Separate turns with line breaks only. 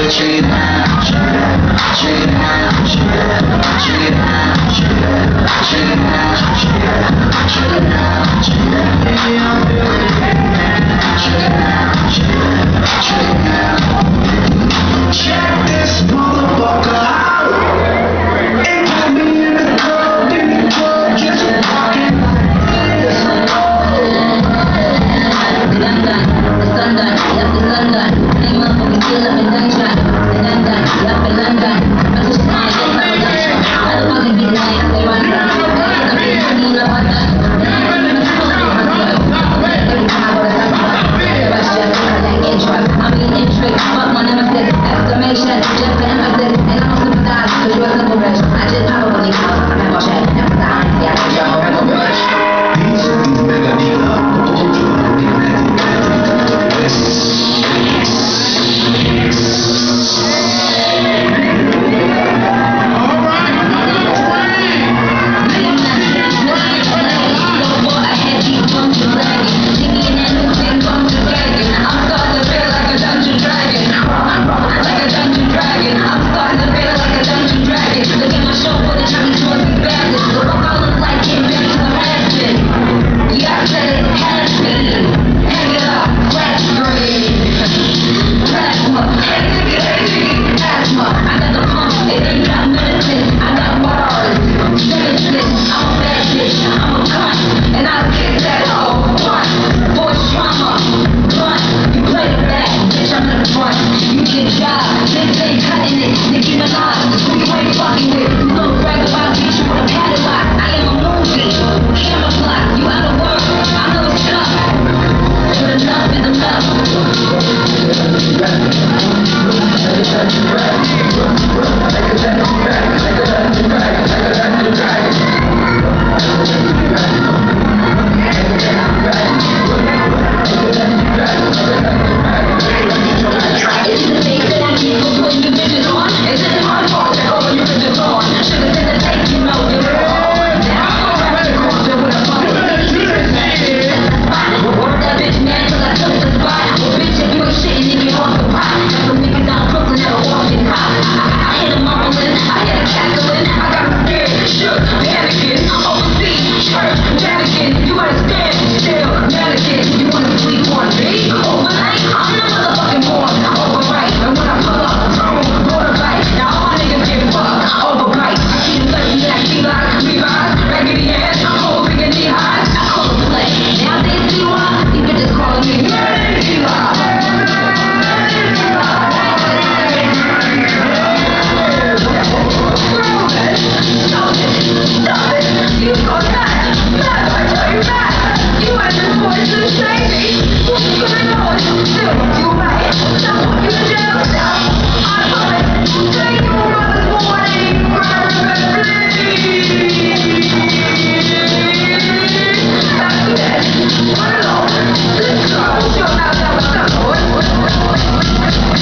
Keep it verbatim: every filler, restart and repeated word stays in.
Check it out, check it out, check it out, check it out, check it out, check it out, check it out, check it out, check it out, check it out, baby, I'm feeling it. Check it out, check it out, check it out. Check this motherfucker out. It got me in the club, in the club, just walking.
Right.